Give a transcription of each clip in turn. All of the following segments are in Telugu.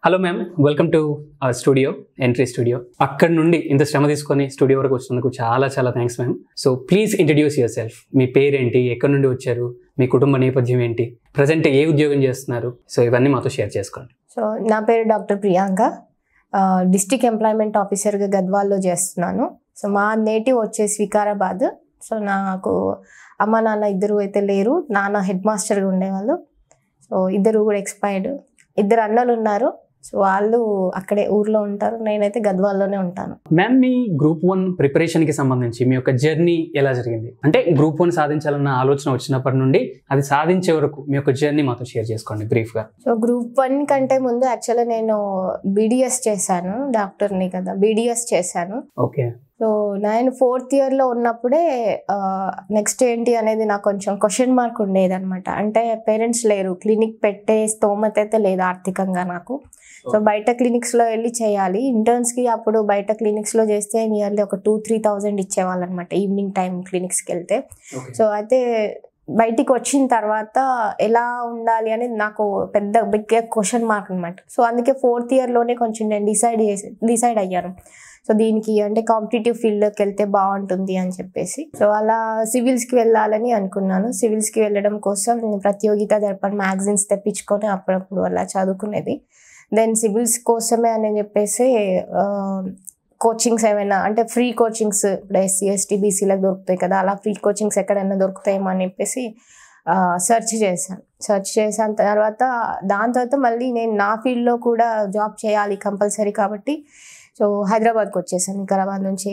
Hello ma'am, welcome to our studio, entry studio. అక్కడ నుండి ఇంత శ్రమ తీసుకొని స్టూడియో వరకు వచ్చినందుకు చాలా చాలా thanks ma'am. So please introduce yourself. మీ పేరేంటి, ఎక్కడి నుండి వచ్చారు, మీ కుటుంబ నేపథ్యం ఏంటి, ప్రజెంట్ ఏ ఉద్యోగం చేస్తున్నారు, సో ఇవన్నీ మాతో షేర్ చేసుకోండి. సో నా పేరు డాక్టర్ ప్రియాంక, డిస్ట్రిక్ట్ ఎంప్లాయ్మెంట్ ఆఫీసర్గా గద్వాల్లో చేస్తున్నాను. సో మా నేటివ్ వచ్చేసి వికారాబాద్. సో నాకు అమ్మ నాన్న ఇద్దరు అయితే లేరు. నాన్న హెడ్ మాస్టర్గా ఉండేవాళ్ళు. సో ఇద్దరు కూడా ఎక్స్పైర్డ్. ఇద్దరు అన్నలు ఉన్నారు. సో వాళ్ళు అక్కడే ఊర్లో ఉంటారు, నేనైతే గద్వాల్లోనే ఉంటాను. మ్యామ్, మీ గ్రూప్ 1 ప్రిపరేషన్కి సంబంధించి మీ యొక్క జర్నీ ఎలా జరిగింది? అంటే గ్రూప్ 1 సాధించాలన్న ఆలోచన వచ్చినప్పటి నుండి అది సాధించే వరకు మీ యొక్క జర్నీ మాతో షేర్ చేసుకోండి బ్రీఫ్గా. సో గ్రూప్ 1 కంటే ముందు యాక్చువల్గా నేను BDS చేశాను, డాక్టర్ని కదా, BDS చేశాను. ఓకే. సో నేను 4th ఇయర్లో ఉన్నప్పుడే నెక్స్ట్ ఏంటి అనేది నాకు కొంచెం క్వశ్చన్ మార్క్ ఉండేది అనమాట. అంటే పేరెంట్స్ లేరు, క్లినిక్ పెట్టే స్తోమత అయితే లేదు ఆర్థికంగా నాకు. సో బయట క్లినిక్స్లో వెళ్ళి చేయాలి. ఇంటర్న్స్కి అప్పుడు బయట క్లినిక్స్లో చేస్తే నియర్లీ ఒక 2-3,000 ఇచ్చేవాళ్ళు అనమాట ఈవినింగ్ టైం క్లినిక్స్కి వెళ్తే. సో అయితే బయటికి వచ్చిన తర్వాత ఎలా ఉండాలి అనేది నాకు పెద్ద బిగ్ క్వశ్చన్ మార్క్ అనమాట. సో అందుకే 4th ఇయర్లోనే కొంచెం నేను డిసైడ్ అయ్యాను. సో దీనికి అంటే కాంపిటేటివ్ ఫీల్డ్లోకి వెళ్తే బాగుంటుంది అని చెప్పేసి, సో అలా సివిల్స్కి వెళ్ళాలని అనుకున్నాను. సివిల్స్కి వెళ్ళడం కోసం నేను ప్రతియోగిత దర్పణ మ్యాగజైన్స్ తెప్పించుకొని అప్పుడప్పుడు అలా చదువుకునేది. దెన్ సివిల్స్ కోసమే అని చెప్పేసి కోచింగ్స్ ఏమైనా అంటే ఫ్రీ కోచింగ్స్ ఇప్పుడు SC ST BCలకు దొరుకుతాయి కదా, అలా ఫ్రీ కోచింగ్స్ ఎక్కడైనా దొరుకుతాయేమో అని చెప్పేసి సెర్చ్ చేశాను. దాని తర్వాత మళ్ళీ నేను నా ఫీల్డ్లో కూడా జాబ్ చేయాలి కంపల్సరీ కాబట్టి సో హైదరాబాద్కి వచ్చేసాను. వికారాబాద్ నుంచి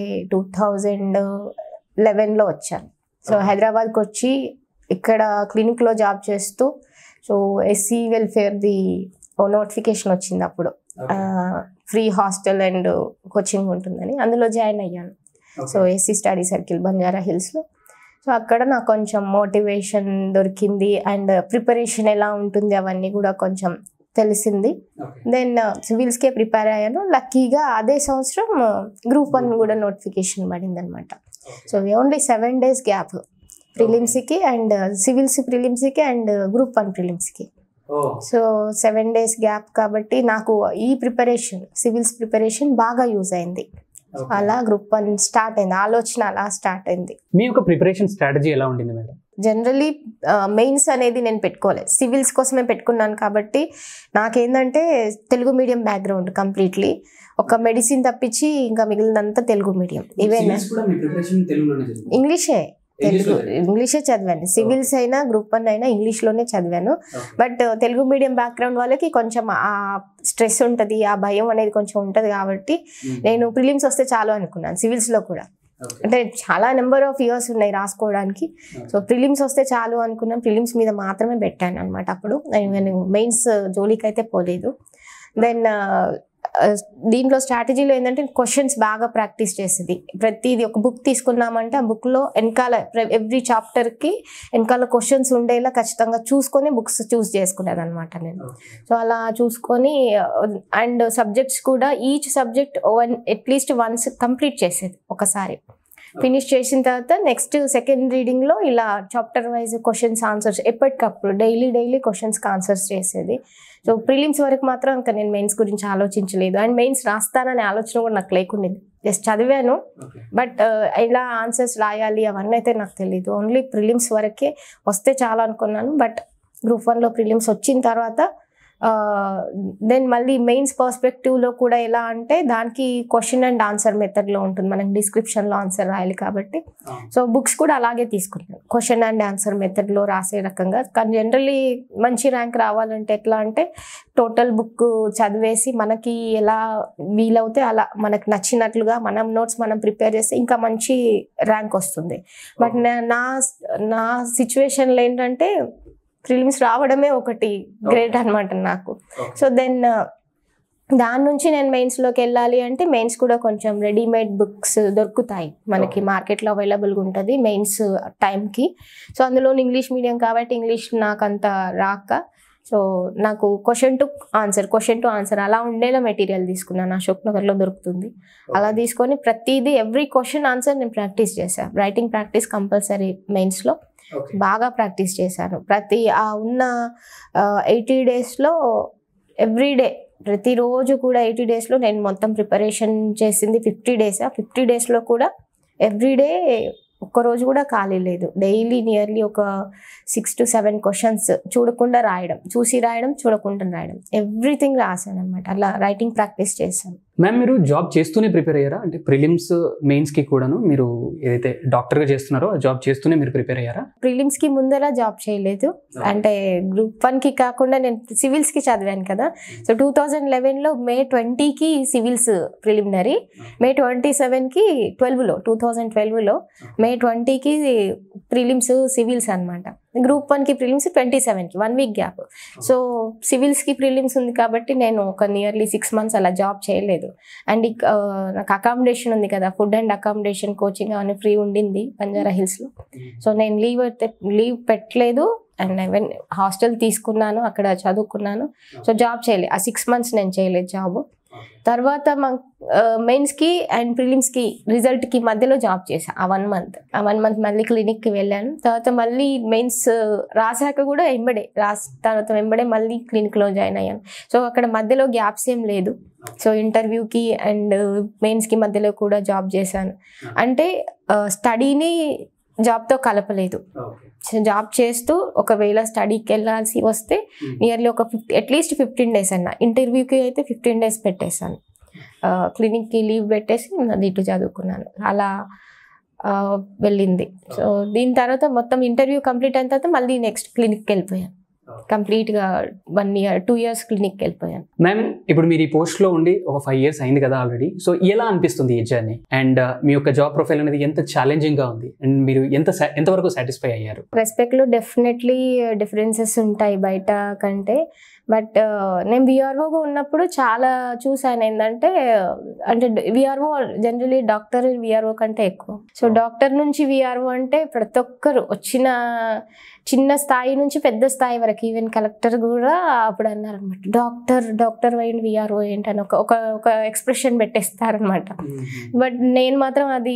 2011లో వచ్చాను. సో హైదరాబాద్కి వచ్చి ఇక్కడ క్లినిక్లో జాబ్ చేస్తూ సో SC వెల్ఫేర్ది నోటిఫికేషన్ వచ్చింది అప్పుడు, ఫ్రీ హాస్టల్ అండ్ కోచింగ్ ఉంటుందని, అందులో జాయిన్ అయ్యాను. So SC study circle Banjara హిల్స్లో. సో అక్కడ నాకు కొంచెం మోటివేషన్ దొరికింది అండ్ ప్రిపరేషన్ ఎలా ఉంటుంది అవన్నీ కూడా కొంచెం తెలిసింది. దెన్ సివిల్స్కే ప్రిపేర్ అయ్యాను. లక్కీగా అదే సంవత్సరం గ్రూప్ 1 కూడా నోటిఫికేషన్ పడింది అనమాట. సో ఓన్లీ 7 days గ్యాప్ ప్రిలిమ్స్కి అండ్ సివిల్స్ ప్రిలిమ్స్కి అండ్ గ్రూప్ 1 ప్రిలిమ్స్కి. సో 7 days గ్యాప్ కాబట్టి నాకు ఈ ప్రిపరేషన్ సివిల్స్ ప్రిపరేషన్ బాగా యూజ్ అయింది. అలా గ్రూప్ 1 స్టార్ట్ అయింది, ఆలోచన అలా స్టార్ట్ అయింది. మీ యొక్క ప్రిపరేషన్ స్ట్రాటజీ ఎలా ఉండింది మేడం? జనరలీ మెయిన్స్ అనేది నేను పెట్టుకోలేదు, సివిల్స్ కోసమే పెట్టుకున్నాను. కాబట్టి నాకేంటంటే తెలుగు మీడియం బ్యాక్గ్రౌండ్ కంప్లీట్లీ, ఒక మెడిసిన్ తప్పించి ఇంకా మిగిలినంతా తెలుగు మీడియం. ఈవెన్ ఇంగ్లీషే చదివాను. సివిల్స్ అయినా గ్రూప్ 1 అయినా ఇంగ్లీష్లోనే చదివాను. బట్ తెలుగు మీడియం బ్యాక్గ్రౌండ్ వాళ్ళకి కొంచెం ఆ స్ట్రెస్ ఉంటుంది, ఆ భయం అనేది కొంచెం ఉంటుంది. కాబట్టి నేను ప్రిలిమ్స్ వస్తే చాలు అనుకున్నాను సివిల్స్లో కూడా. అంటే చాలా నెంబర్ ఆఫ్ ఇయర్స్ ఉన్నాయి రాసుకోవడానికి. సో ప్రిలిమ్స్ వస్తే చాలు అనుకున్నాను. ప్రిలిమ్స్ మీద మాత్రమే పెట్టాను అనమాట. అప్పుడు నేను మెయిన్స్ జోలికి అయితే పోలేదు. దెన్ దీంట్లో స్ట్రాటజీలో ఏంటంటే క్వశ్చన్స్ బాగా ప్రాక్టీస్ చేసేది. ప్రతిదీ ఒక బుక్ తీసుకున్నామంటే ఆ బుక్లో వెనకాల ఎవ్రీ చాప్టర్కి వెనకాల క్వశ్చన్స్ ఉండేలా ఖచ్చితంగా చూసుకొని బుక్స్ చూస్ చేసుకునేది అనమాట నేను. సో అలా చూసుకొని అండ్ సబ్జెక్ట్స్ కూడా each subject at least once complete చేసేది. ఒకసారి ఫినిష్ చేసిన తర్వాత నెక్స్ట్ సెకండ్ రీడింగ్లో ఇలా చాప్టర్ వైజ్ క్వశ్చన్స్ ఆన్సర్స్ ఎప్పటికప్పుడు డైలీ క్వశ్చన్స్కి ఆన్సర్స్ చేసేది. సో ప్రిలిమ్స్ వరకు మాత్రం ఇంకా నేను మెయిన్స్ గురించి ఆలోచించలేదు. అండ్ మెయిన్స్ రాస్తాననే ఆలోచన కూడా నాకు లేకుండేది. జస్ట్ చదివాను, బట్ ఇలా ఆన్సర్స్ రాయాలి అవన్నీ అయితే నాకు తెలియదు. ఓన్లీ ప్రిలిమ్స్ వరకే వస్తే చాలా అనుకున్నాను. బట్ గ్రూప్ 1లో ప్రిలిమ్స్ వచ్చిన తర్వాత దెన్ మళ్ళీ మెయిన్స్ పర్స్పెక్టివ్లో కూడా ఎలా అంటే దానికి క్వశ్చన్ అండ్ ఆన్సర్ మెథడ్లో ఉంటుంది, మనకి డిస్క్రిప్షన్లో ఆన్సర్ రాయాలి కాబట్టి. సో బుక్స్ కూడా అలాగే తీసుకున్నాను, క్వశ్చన్ అండ్ ఆన్సర్ మెథడ్లో రాసే రకంగా. కానీ జనరల్లీ మంచి ర్యాంక్ రావాలంటే ఎట్లా అంటే టోటల్ బుక్ చదివేసి మనకి ఎలా వీలవుతే అలా మనకు నచ్చినట్లుగా మనం నోట్స్ మనం ప్రిపేర్ చేస్తే ఇంకా మంచి ర్యాంక్ వస్తుంది. బట్ నా సిచ్యువేషన్లో ఏంటంటే ప్రిలిమ్స్ రావడమే ఒకటి గ్రేట్ అనమాట నాకు. సో దెన్ దాని నుంచి నేను మెయిన్స్లోకి వెళ్ళాలి అంటే మెయిన్స్ కూడా కొంచెం రెడీమేడ్ బుక్స్ దొరుకుతాయి మనకి మార్కెట్లో అవైలబుల్గా ఉంటుంది మెయిన్స్ టైంకి. సో అందులో ఇంగ్లీష్ మీడియం కాబట్టి ఇంగ్లీష్ నాకు అంత రాక సో నాకు క్వశ్చన్ టు ఆన్సర్ అలా ఉండేలా మెటీరియల్ తీసుకున్నాను. అశోక్ నగర్లో దొరుకుతుంది. అలా తీసుకొని ప్రతిదీ ఎవ్రీ క్వశ్చన్ ఆన్సర్ నేను ప్రాక్టీస్ చేశాను. రైటింగ్ ప్రాక్టీస్ కంపల్సరీ మెయిన్స్లో బాగా ప్రాక్టీస్ చేశాను. ప్రతి ఉన్న 80 daysలో ఎవ్రీడే ప్రతిరోజు కూడా 80 daysలో నేను మొత్తం ప్రిపరేషన్ చేసింది 50 days. ఆ 50 daysలో కూడా ఎవ్రీడే ఒక్కరోజు కూడా ఖాళీ లేదు. డైలీ నియర్లీ ఒక 6 to 7 questions చూడకుండా రాయడం, చూసి రాయడం, చూడకుండా రాయడం, ఎవ్రీథింగ్ రాసాను అనమాట. అలా రైటింగ్ ప్రాక్టీస్ చేశాను. మ్యామ్, మీరు జాబ్ చేస్తూనే ప్రిపేర్ అయ్యారా? అంటే ప్రిలిమ్స్ మెయిన్స్కి కూడాను మీరు ఏదైతే డాక్టర్గా చేస్తున్నారో ఆ జాబ్ చేస్తూనే మీరు ప్రిపేర్ అయ్యారా? ప్రిలిమ్స్కి ముందర జాబ్ చేయలేదు. అంటే Group 1కి కాకుండా నేను సివిల్స్కి చదివాను కదా. సో 2011లో May 20కి సివిల్స్ ప్రిలిమినరీ, May 27కి 2012లో May 20కి ప్రిలిమ్స్ సివిల్స్ అనమాట. Group 1కి ప్రిలిమ్స్ 27కి 1 week గ్యాప్. సో సివిల్స్కి ప్రిలిమ్స్ ఉంది కాబట్టి నేను ఒక నియర్లీ 6 months అలా జాబ్ చేయలేదు. అండ్ నాకు అకామిడేషన్ ఉంది కదా, ఫుడ్ అండ్ అకామిడేషన్, కోచింగ్ అవన్నీ ఫ్రీ ఉండింది బంజారా హిల్స్లో. సో నేను లీవ్ పెట్టలేదు. అండ్ ఈవెన్ హాస్టల్ తీసుకున్నాను, అక్కడ చదువుకున్నాను. సో జాబ్ చేయలేదు. ఆ 6 months నేను చేయలేదు జాబ్. తర్వాత మెయిన్స్కి అండ్ ప్రిలిమ్స్కి రిజల్ట్కి మధ్యలో జాబ్ చేశాను. ఆ 1 month మళ్ళీ క్లినిక్కి వెళ్ళాను. తర్వాత మళ్ళీ మెయిన్స్ రాసాక కూడా తర్వాత వెంబడే మళ్ళీ క్లినిక్లో జాయిన్ అయ్యాను. సో అక్కడ మధ్యలో గ్యాప్స్ ఏం లేదు. సో ఇంటర్వ్యూకి అండ్ మెయిన్స్కి మధ్యలో కూడా జాబ్ చేశాను. అంటే స్టడీని జాబ్తో కలపలేదు. జాబ్ చేస్తూ ఒకవేళ స్టడీకి వెళ్ళాల్సి వస్తే నియర్లీ ఒక అట్లీస్ట్ 15 days అన్న. ఇంటర్వ్యూకి అయితే 15 days పెట్టేశాను. క్లినిక్కి లీవ్ పెట్టేసి ఇటు చదువుకున్నాను. అలా వెళ్ళింది. సో దీని తర్వాత మొత్తం ఇంటర్వ్యూ కంప్లీట్ అయిన తర్వాత మళ్ళీ నెక్స్ట్ క్లినిక్కి వెళ్ళిపోయాను. కంప్లీట్గా 1 year 2 years క్లినిక్కి వెళ్ళిపోయాను. మ్యామ్, ఇప్పుడు మీరు ఈ పోస్ట్లో ఉండి ఒక 5 years అయింది కదా ఆల్రెడీ. సో ఎలా అనిపిస్తుంది ఈ జర్నీ? అండ్ మీ యొక్క జాబ్ ప్రొఫైల్ అనేది ఎంత ఛాలెంజింగ్గా ఉంది? అండ్ మీరు ఎంతవరకు సాటిస్ఫై అయ్యారు? రెస్పెక్ట్లో డెఫినెట్లీ డిఫరెన్సెస్ ఉంటాయి బయట కంటే. బట్ నేను విఆర్ఓగా ఉన్నప్పుడు చాలా చూసాను. ఏంటంటే అంటే విఆర్ఓ జనరలీ డాక్టర్ విఆర్ఓ కంటే ఎక్కువ. సో డాక్టర్ నుంచి విఆర్ఓ అంటే ప్రతి ఒక్కరు వచ్చిన చిన్న స్థాయి నుంచి పెద్ద స్థాయి వరకు, ఈవెన్ కలెక్టర్ కూడా అప్పుడు అన్నారనమాట, డాక్టర్ అయ్యింది విఆర్ఓ ఏంటని ఒక ఎక్స్ప్రెషన్ పెట్టేస్తారనమాట. బట్ నేను మాత్రం అది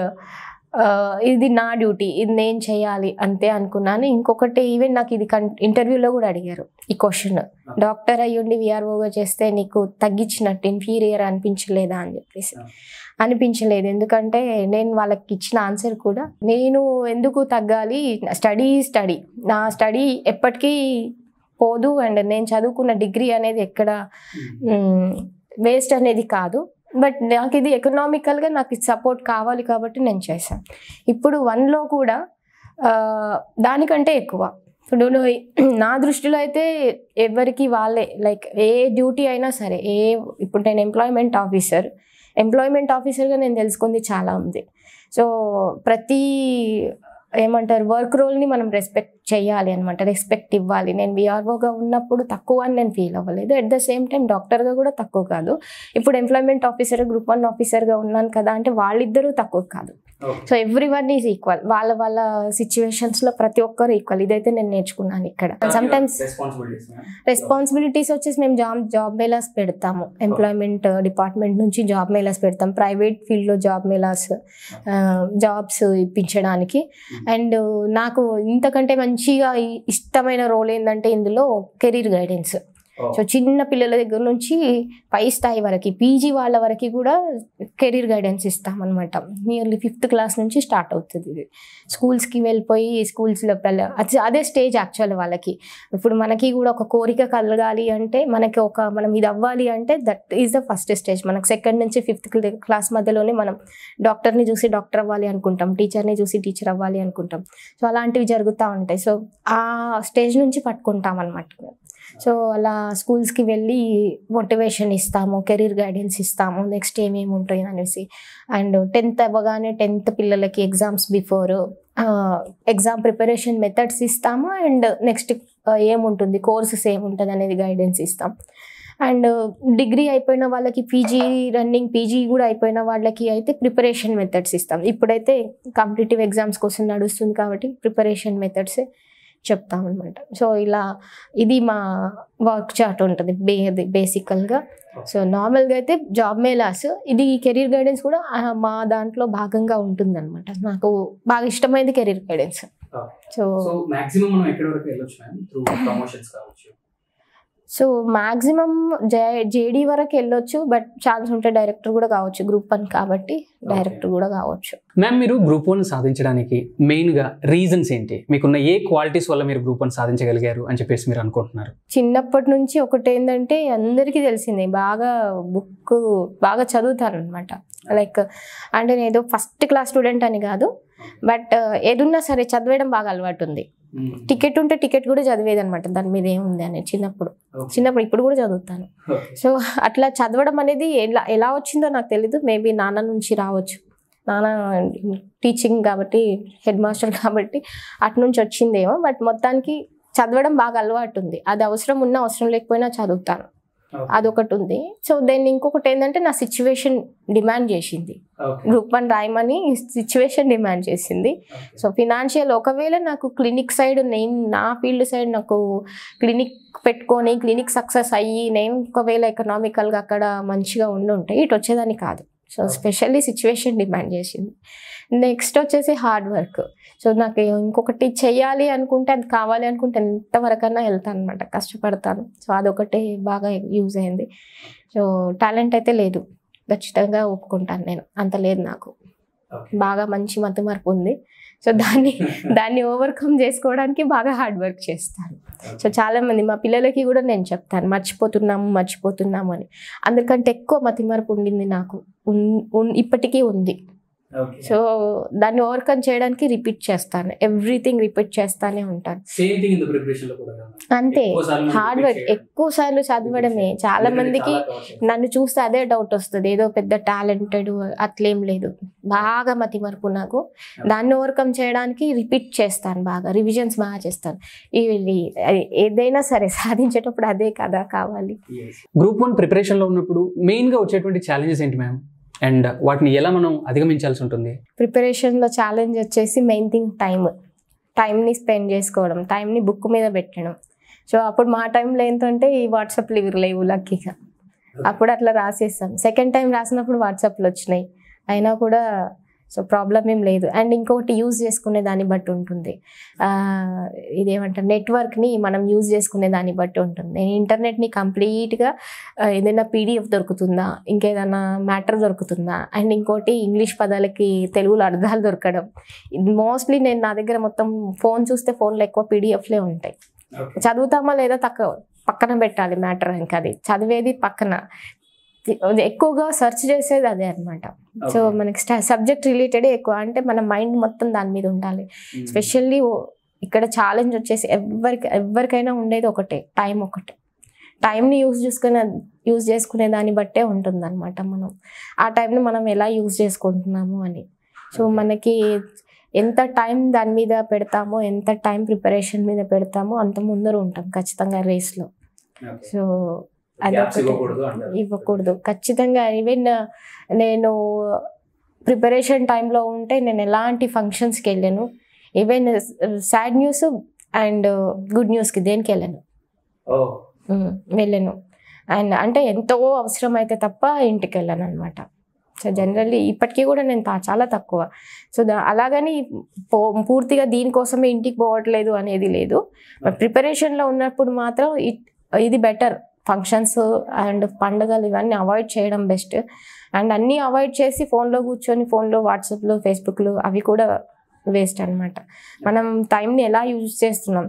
ఇది నా డ్యూటీ, ఇది నేను చేయాలి అంతే అనుకున్నాను. ఇంకొకటి ఈవెన్ నాకు ఇది ఇంటర్వ్యూలో కూడా అడిగారు ఈ క్వశ్చన్, డాక్టర్ అయ్యుండి విఆర్ఓగా చేస్తే నీకు తగ్గించినట్టు ఇన్ఫీరియర్ అనిపించలేదా అని చెప్పేసి. అనిపించలేదు. ఎందుకంటే నేను వాళ్ళకి ఇచ్చిన ఆన్సర్ కూడా, నేను ఎందుకు తగ్గాలి, స్టడీ నా స్టడీ ఎప్పటికీ పోదు. అండ్ నేను చదువుకున్న డిగ్రీ అనేది ఎక్కడ వేస్ట్ అనేది కాదు. బట్ నాకు ఇది ఎకనామికల్గా నాకు సపోర్ట్ కావాలి కాబట్టి నేను చేశాను. ఇప్పుడు 1లో కూడా దానికంటే ఎక్కువ. ఇప్పుడు నా దృష్టిలో అయితే ఎవరికి వాళ్ళే, లైక్ ఏ డ్యూటీ అయినా సరే, ఇప్పుడు నేను ఎంప్లాయ్మెంట్ ఆఫీసర్గా నేను తెలుసుకుంది చాలా ఉంది. సో ప్రతి వర్క్ రోల్ని మనం రెస్పెక్ట్ చేయాలి అనమాట, రెస్పెక్ట్ ఇవ్వాలి. నేను విఆర్ఓగా ఉన్నప్పుడు తక్కువ అని నేను ఫీల్ అవ్వలేదు. అట్ ద సేమ్ టైం డాక్టర్గా కూడా తక్కువ కాదు. ఇప్పుడు ఎంప్లాయ్మెంట్ ఆఫీసర్, Group 1 ఆఫీసర్గా ఉన్నాను కదా అంటే వాళ్ళిద్దరూ తక్కువ కాదు. So everyone is equal. వాళ్ళ సిచ్యువేషన్స్లో ప్రతి ఒక్కరు ఈక్వల్. ఇదైతే నేను నేర్చుకున్నాను ఇక్కడ. సమ్టైమ్స్ రెస్పాన్సిబిలిటీస్ వచ్చేసి మేము జాబ్ మేళాస్ పెడతాము. ఎంప్లాయ్మెంట్ డిపార్ట్మెంట్ నుంచి జాబ్ మేళాస్ పెడతాం. ప్రైవేట్ ఫీల్డ్లో జాబ్ మేళాస్, జాబ్స్ ఇప్పించడానికి. అండ్ నాకు ఇంతకంటే మంచిగా ఇష్టమైన రోల్ ఏంటంటే ఇందులో కెరీర్ గైడెన్స్. సో చిన్న పిల్లల దగ్గర నుంచి పై స్థాయి వరకు, పీజీ వాళ్ళ వరకు కూడా కెరీర్ గైడెన్స్ ఇస్తామన్నమాట. నియర్లీ 5th class నుంచి స్టార్ట్ అవుతుంది ఇది. స్కూల్స్కి వెళ్ళిపోయి స్కూల్స్లో అదే స్టేజ్ యాక్చువల్ వాళ్ళకి. ఇప్పుడు మనకి కూడా ఒక కోరిక కలగాలి అంటే, మనం ఇది అవ్వాలి అంటే that is the first stage. మనకు 2nd నుంచి 5th class మధ్యలోనే మనం డాక్టర్ని చూసి డాక్టర్ అవ్వాలి అనుకుంటాం, టీచర్ని చూసి టీచర్ అవ్వాలి అనుకుంటాం. సో అలాంటివి జరుగుతూ ఉంటాయి. సో ఆ స్టేజ్ నుంచి పట్టుకుంటాం అన్నమాట. సో అలా స్కూల్స్కి వెళ్ళి మోటివేషన్ ఇస్తాము, కెరీర్ గైడెన్స్ ఇస్తాము, నెక్స్ట్ ఏమేమి ఉంటాయి అనేసి. అండ్ 10th అవ్వగానే 10th పిల్లలకి exams before exam preparation methods ఇస్తాము. అండ్ నెక్స్ట్ ఏముంటుంది, కోర్సెస్ ఏముంటుంది అనేది గైడెన్స్ ఇస్తాం. అండ్ డిగ్రీ అయిపోయిన వాళ్ళకి, పీజీ కూడా అయిపోయిన వాళ్ళకి అయితే ప్రిపరేషన్ మెథడ్స్ ఇస్తాం. ఇప్పుడైతే కాంపిటేటివ్ ఎగ్జామ్స్ కోసం నడుస్తుంది కాబట్టి ప్రిపరేషన్ మెథడ్సే చెప్తామన్నమాట. సో ఇలా ఇది మా వర్క్ చార్ట్ ఉంటుంది బేసికల్గా. సో నార్మల్గా అయితే జాబ్ మేళాస్, ఇది కెరీర్ గైడెన్స్ కూడా మా దాంట్లో భాగంగా ఉంటుంది అనమాట. నాకు బాగా ఇష్టమైనది కెరీర్ గైడెన్స్. సో మాక్సిమం మనం ఎక్కడి వరకు వెళ్ళొచ్చు మ్యామ్? త్రూ ప్రమోషన్స్ కావచ్చు, సో మాక్సిమం జేడీ వరకు వెళ్ళొచ్చు, బట్ ఛాన్స్ ఉంటే డైరెక్టర్ కూడా కావచ్చు. గ్రూప్ 1 కాబట్టి డైరెక్టర్ కూడా కావచ్చు. మ్యామ్, మీరు గ్రూప్ 1 సాధించడానికి మెయిన్గా రీజన్స్ ఏంటి? మీకున్న ఏ క్వాలిటీస్ వల్ల మీరు గ్రూప్ 1 సాధించగలిగారు అని చెప్పేసి మీరు అనుకుంటున్నారు? చిన్నప్పటి నుంచి ఒకటి ఏంటంటే అందరికీ తెలిసిందే, బుక్ బాగా చదువుతాను అనమాట. లైక్ అంటే నేను ఏదో ఫస్ట్ క్లాస్ స్టూడెంట్ అని కాదు, బట్ ఏదున్నా సరే చదివేయడం బాగా అలవాటు ఉంది. టికెట్ ఉంటే టికెట్ కూడా చదివేది అనమాట, దాని మీద ఏముంది అనేది. చిన్నప్పుడు ఇప్పుడు కూడా చదువుతాను. సో అట్లా చదవడం అనేది ఎలా వచ్చిందో నాకు తెలీదు. మేబీ నాన్న నుంచి రావచ్చు. నాన్న టీచింగ్ కాబట్టి, హెడ్ మాస్టర్ కాబట్టి అటు నుంచి వచ్చిందేమో. బట్ మొత్తానికి చదవడం బాగా అలవాటు ఉంది. అది అవసరం ఉన్నా అవసరం లేకపోయినా చదువుతాను, అదొకటి ఉంది. సో దెన్ ఇంకొకటి ఏంటంటే నా సిచ్యువేషన్ డిమాండ్ చేసింది. గ్రూప్ 1 రాయమని సిచ్యువేషన్ డిమాండ్ చేసింది. సో ఫినాన్షియల్, ఒకవేళ నాకు క్లినిక్ సైడ్, నా ఫీల్డ్ సైడ్ నాకు క్లినిక్ పెట్టుకొని క్లినిక్ సక్సెస్ అయ్యి నేను ఒకవేళ ఎకనామికల్గా అక్కడ మంచిగా ఉంటే ఇటు వచ్చేదాన్ని కాదు. సో స్పెషల్లీ సిచ్యువేషన్ డిమాండ్ చేసింది. నెక్స్ట్ వచ్చేసి హార్డ్ వర్క్. సో నాకు ఇంకొకటి చెయ్యాలి అనుకుంటే, అది కావాలి అనుకుంటే ఎంతవరకన్నా వెళ్తాను అనమాట, కష్టపడతాను. సో అదొకటి బాగా యూజ్ అయింది. సో టాలెంట్ అయితే లేదు, ఖచ్చితంగా ఒప్పుకుంటాను నేను. అంత లేదు నాకు, బాగా మంచి మతిమరుపు ఉంది. సో దాన్ని ఓవర్కమ్ చేసుకోవడానికి బాగా హార్డ్ వర్క్ చేస్తాను. సో చాలామంది మా పిల్లలకి కూడా నేను చెప్తాను, మర్చిపోతున్నాము అని. అందుకంటే ఎక్కువ మతిమరుపు ఉండింది నాకు, ఇప్పటికీ ఉంది. సో దాన్ని ఓవర్కమ్ చేయడానికి రిపీట్ చేస్తాను, ఎవ్రీథింగ్ రిపీట్ చేస్తానే ఉంటాను. అంతే, హార్డ్ వర్క్, ఎక్కువ సార్లు చదవడమే. చాలా మందికి నన్ను చూస్తే అదే డౌట్ వస్తుంది, ఏదో పెద్ద టాలెంటెడ్ అట్లేం లేదు, బాగా మతిమరుపు నాకు. దాన్ని ఓవర్కమ్ చేయడానికి రిపీట్ చేస్తాను, బాగా రివిజన్స్ బాగా చేస్తాను. ఏదైనా సరే సాధించేటప్పుడు అదే కదా కావాలి. గ్రూప్ 1 ప్రిపరేషన్లో ఉన్నప్పుడు మెయిన్గా వచ్చేటువంటి ఛాలెంజెస్ ఏంటి మ్యామ్? అండ్ వాటిని ఎలా మనం అధిగమించాల్సి ఉంటుంది? ప్రిపరేషన్లో ఛాలెంజ్ వచ్చేసి మెయిన్ థింగ్ టైంని స్పెండ్ చేసుకోవడం, టైంని బుక్ మీద పెట్టడం. సో అప్పుడు మా టైంలో ఏంటంటే ఈ వాట్సాప్లు ఇవి లేవు లక్కీగా, అప్పుడు అట్లా రాసేస్తాం. సెకండ్ టైం రాసినప్పుడు వాట్సాప్లు వచ్చినాయి, అయినా కూడా సో ప్రాబ్లం ఏం లేదు. అండ్ ఇంకొకటి యూజ్ చేసుకునే దాన్ని బట్టి ఉంటుంది, ఇదేమంటారు నెట్వర్క్ని మనం యూజ్ చేసుకునే దాన్ని బట్టి ఉంటుంది. ఇంటర్నెట్ని కంప్లీట్గా ఏదైనా పీడిఎఫ్ దొరుకుతుందా, ఇంకేదైనా మ్యాటర్ దొరుకుతుందా, అండ్ ఇంకోటి ఇంగ్లీష్ పదాలకి తెలుగులో అర్థాలు దొరకడం. మోస్ట్లీ నేను నా దగ్గర మొత్తం ఫోన్ చూస్తే ఫోన్లో ఎక్కువ పీడిఎఫ్లే ఉంటాయి. చదువుతామా లేదా పక్కన పెట్టాలి మ్యాటర్, ఇంకా అది చదివేది పక్కన, ఎక్కువగా సెర్చ్ చేసేది అదే అనమాట. సో మనకి సబ్జెక్ట్ రిలేటెడే ఎక్కువ, అంటే మన మైండ్ మొత్తం దాని మీద ఉండాలి. స్పెషల్లీ ఇక్కడ ఛాలెంజ్ వచ్చేసి ఎవరికైనా ఉండేది ఒకటే, టైంని యూజ్ చేసుకునే దాన్ని బట్టే ఉంటుంది అనమాట. మనం ఆ టైంని మనం ఎలా యూజ్ చేసుకుంటున్నాము అని. సో మనకి ఎంత టైం దాని మీద పెడతామో, ఎంత టైం ప్రిపరేషన్ మీద పెడతామో అంత ముందర ఉంటాం ఖచ్చితంగా రేస్లో. సో అదొకటి ఇవ్వకూడదు ఖచ్చితంగా. ఈవెన్ నేను ప్రిపరేషన్ టైంలో ఉంటే నేను ఎలాంటి ఫంక్షన్స్కి వెళ్ళాను, even sad news and good న్యూస్కి దేనికి వెళ్ళాను. అండ్ అంటే ఎంతో అవసరం అయితే తప్ప ఇంటికి వెళ్ళాను అనమాట. సో జనరల్లీ ఇప్పటికీ కూడా నేను చాలా తక్కువ. సో అలాగని పూర్తిగా దీనికోసమే ఇంటికి పోవట్లేదు అనేది లేదు. బట్ ప్రిపరేషన్లో ఉన్నప్పుడు మాత్రం ఇది బెటర్. ఫంక్షన్స్ అండ్ పండుగలు ఇవన్నీ అవాయిడ్ చేయడం బెస్ట్. అండ్ అన్నీ అవాయిడ్ చేసి ఫోన్లో కూర్చొని ఫోన్లో వాట్సాప్లో ఫేస్బుక్లో అవి కూడా వేస్ట్ అనమాట. మనం టైంని ఎలా యూజ్ చేస్తున్నాం,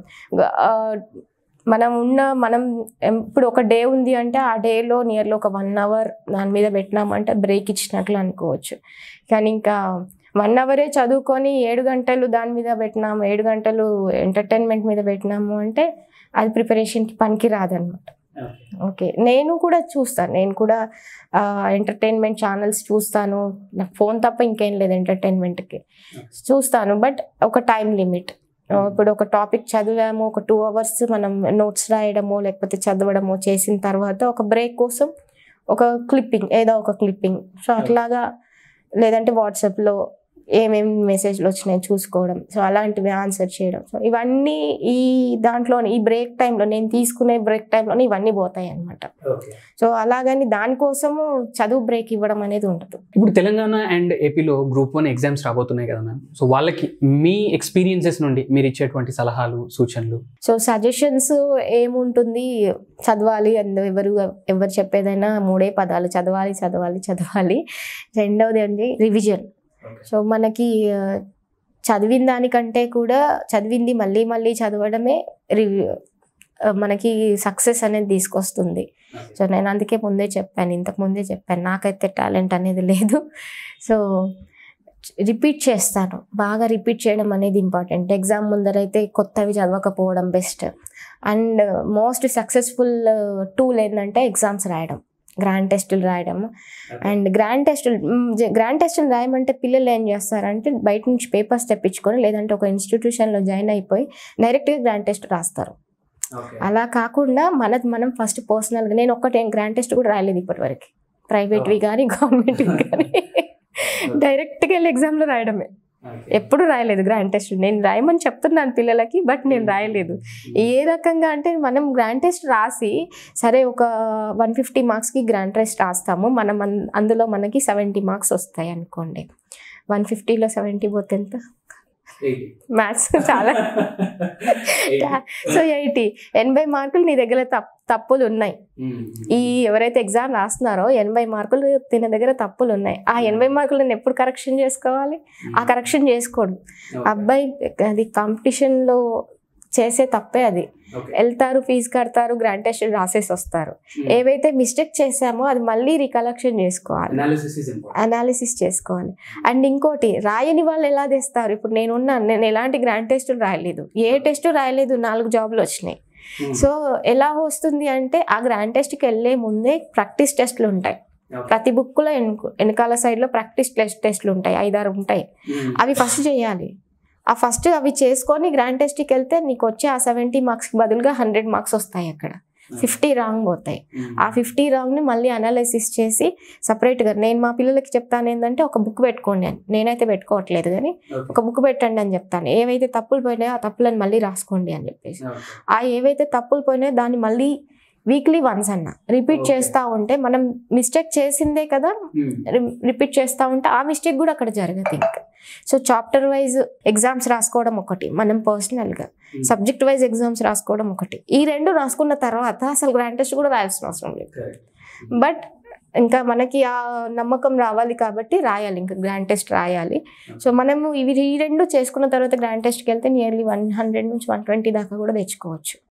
మనం ఇప్పుడు ఒక డే ఉంది అంటే ఆ డేలో నియర్లీ ఒక 1 hour దాని మీద పెట్టినామంటే బ్రేక్ ఇచ్చినట్లు అనుకోవచ్చు. కానీ ఇంకా 1 hour చదువుకొని 7 గంటలు దాని మీద పెట్టినాము, 7 గంటలు ఎంటర్టైన్మెంట్ మీద పెట్టినాము అంటే అది ప్రిపరేషన్కి పనికి రాదనమాట. ఓకే, నేను కూడా ఎంటర్టైన్మెంట్ ఛానల్స్ చూస్తాను. నాకు ఫోన్ తప్ప ఇంకేం లేదు ఎంటర్టైన్మెంట్కి చూస్తాను. బట్ ఒక టైం లిమిట్. ఇప్పుడు ఒక టాపిక్ చదివాము, ఒక 2 hours మనం నోట్స్ రాయడమో లేకపోతే చదవడమో చేసిన తర్వాత ఒక బ్రేక్ కోసం ఒక క్లిప్పింగ్, ఏదో ఒక క్లిప్పింగ్. సో అట్లాగా, లేదంటే వాట్సాప్లో ఏమేమి మెసేజ్లు వచ్చినాయి చూసుకోవడం, సో అలాంటివి ఆన్సర్ చేయడం. సో ఇవన్నీ ఈ దాంట్లోనే ఈ బ్రేక్ టైంలో నేను తీసుకునే బ్రేక్ టైంలోనే ఇవన్నీ పోతాయి అనమాట. సో అలాగని దానికోసము చదువు బ్రేక్ ఇవ్వడం అనేది ఉండదు. ఇప్పుడు తెలంగాణ అండ్ ఏపీలో గ్రూప్ 1 ఎగ్జామ్స్ రాబోతున్నాయి కదా మ్యామ్, సో వాళ్ళకి మీ ఎక్స్పీరియన్సెస్ నుండి మీరు ఇచ్చేటువంటి సలహాలు సూచనలు? సో సజెషన్స్ ఏముంటుంది, చదవాలి. ఎవరు చెప్పేదైనా 3 పదాలు, చదవాలి చదవాలి చదవాలి. రెండవది ఏంటి, రివిజన్. సో మనకి చదివిన దానికంటే కూడా చదివింది మళ్ళీ మళ్ళీ చదవడమే మనకి సక్సెస్ అనేది తీసుకొస్తుంది. సో నేను అందుకే ఇంతకు ముందే చెప్పాను నాకైతే టాలెంట్ అనేది లేదు. సో రిపీట్ చేస్తాను, బాగా రిపీట్ చేయడం అనేది ఇంపార్టెంట్. ఎగ్జామ్ ముందరైతే కొత్తవి చదవకపోవడం best. And most successful tool ఏంటంటే ఎగ్జామ్స్ రాయడం, గ్రాండ్ టెస్టులు రాయడం. అండ్ గ్రాండ్ టెస్టులు రాయమంటే పిల్లలు ఏం చేస్తారంటే బయట నుంచి పేపర్స్ తెప్పించుకొని లేదంటే ఒక ఇన్స్టిట్యూషన్లో జాయిన్ అయిపోయి డైరెక్ట్గా గ్రాండ్ టెస్ట్ రాస్తారు. అలా కాకుండా మనం ఫస్ట్ పర్సనల్గా, నేను ఒక్కటే గ్రాండ్ టెస్ట్ కూడా రాయలేదు ఇప్పటివరకు, ప్రైవేట్వి కానీ గవర్నమెంట్వి కానీ. డైరెక్ట్గా వెళ్ళి ఎగ్జామ్లో రాయడమే, ఎప్పుడు రాయలేదు గ్రాండ్ టెస్ట్. నేను రాయమని చెప్తున్నాను పిల్లలకి, బట్ నేను రాయలేదు. ఏ రకంగా అంటే మనం గ్రాండ్ టెస్ట్ రాసి సరే ఒక 150 మార్క్స్కి గ్రాండ్ టెస్ట్ రాస్తాము, అందులో మనకి 70 మార్క్స్ వస్తాయి అనుకోండి. 150లో 70 పోతే ఎంత? మ్యాథ్స్ చాలా. సో 80 మార్కులు నీ దగ్గర తప్పులు ఉన్నాయి. ఈ ఎవరైతే ఎగ్జామ్ రాస్తున్నారో 80 మార్కులు తిన దగ్గర తప్పులు ఉన్నాయి. ఆ 80 మార్కులు నేను ఎప్పుడు కరెక్షన్ చేసుకోవాలి? ఆ కరెక్షన్ చేసుకోడు అబ్బాయి. అది కాంపిటీషన్లో చేసే తప్పే అది. వెళ్తారు, ఫీజు కడతారు, గ్రాండ్ టెస్ట్ రాసేసి వస్తారు. ఏవైతే మిస్టేక్ చేసామో అది మళ్ళీ రికలెక్షన్ చేసుకోవాలి, అనాలిసిస్ చేసుకోవాలి. అండ్ ఇంకోటి, రాయని వాళ్ళు ఎలా తెస్తారు? ఇప్పుడు నేను ఎలాంటి గ్రాండ్ టెస్టులు రాయలేదు, ఏ టెస్ట్ రాయలేదు, 4 జాబ్లు వచ్చినాయి. సో ఎలా వస్తుంది అంటే ఆ గ్రాండ్ టెస్ట్కి వెళ్ళే ముందే ప్రాక్టీస్ టెస్ట్లు ఉంటాయి. ప్రతి బుక్లో వెనకాల సైడ్లో ప్రాక్టీస్ టెస్ట్లు ఉంటాయి, 5-6 ఉంటాయి. అవి ఫస్ట్ చేయాలి. అవి చేసుకొని గ్రాండ్ టెస్ట్కి వెళ్తే నీకు వచ్చే ఆ 70 మార్క్స్కి బదులుగా 100 మార్క్స్ వస్తాయి. అక్కడ 50 రాంగ్ పోతాయి. ఆ 50 రాంగ్ని మళ్ళీ అనాలిసిస్ చేసి సపరేట్గా నేను మా పిల్లలకి చెప్తాను ఏంటంటే ఒక బుక్ పెట్టుకోండి అని. నేనైతే పెట్టుకోవట్లేదు కానీ ఒక బుక్ పెట్టండి అని చెప్తాను. ఏవైతే తప్పులు పోయినాయో ఆ తప్పులను మళ్ళీ రాసుకోండి అని చెప్పేసి, ఆ ఏవైతే తప్పులు పోయినాయో దాన్ని మళ్ళీ వీక్లీ వన్స్ అన్న రిపీట్ చేస్తూ ఉంటే, మనం మిస్టేక్ చేసిందే కదా రిపీట్ చేస్తూ ఉంటే ఆ మిస్టేక్ కూడా అక్కడ జరగదు ఇంకా. సో చాప్టర్ వైజ్ ఎగ్జామ్స్ రాసుకోవడం ఒకటి, మనం పర్సనల్గా సబ్జెక్ట్ వైజ్ ఎగ్జామ్స్ రాసుకోవడం ఒకటి. ఈ 2 రాసుకున్న తర్వాత అసలు గ్రాండ్ టెస్ట్ కూడా రాయాల్సిన అవసరం లేదు. బట్ ఇంకా మనకి ఆ నమ్మకం రావాలి కాబట్టి రాయాలి, ఇంకా గ్రాండ్ టెస్ట్ రాయాలి. సో మనము ఈ 2 చేసుకున్న తర్వాత గ్రాండ్ టెస్ట్కి వెళ్తే నియర్లీ 100 నుంచి 120 దాకా కూడా తెచ్చుకోవచ్చు.